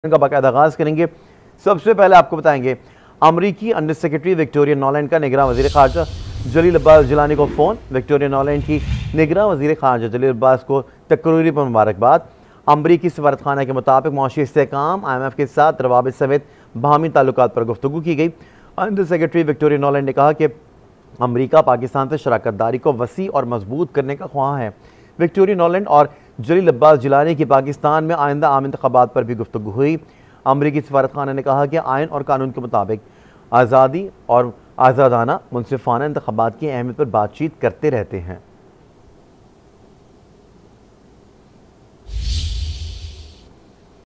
का बाकायदा आगाज़ करेंगे। सबसे पहले आपको बताएंगे अमरीकी अंडर सेक्रेटरी विक्टोरिया नॉलैंड का निगरान वज़ीर ख़ारजा जलील अब्बास जिलानी को फ़ोन। विक्टोरिया नॉलैंड की निगरान वज़ीर ख़ारजा जलील अब्बास को तकरीरी पर मुबारकबाद। अमरीकी सफारतखाना के मुताबिक मुआशी इस्तेहकाम IMF के साथ रवाबित समेत बाहमी ताल्लुकात पर गुफ्तगू की गई। अंडर सेक्रेटरी विक्टोरिया नॉलैंड ने कहा कि अमरीका पाकिस्तान से शराकत दारी को वसी और मजबूत करने का ख्वाह है। विक्टोरिया नॉलैंड और जलील अब्बास जिलानी की पाकिस्तान में आइंदा आम इंतखाबात पर भी गुफ्तगू हुई। अमरीकी सफारतखाना ने कहा कि आइन और कानून के मुताबिक आज़ादी और आज़ादाना मुनसिफाना इंतखाबात की अहमियत पर बातचीत करते रहते हैं।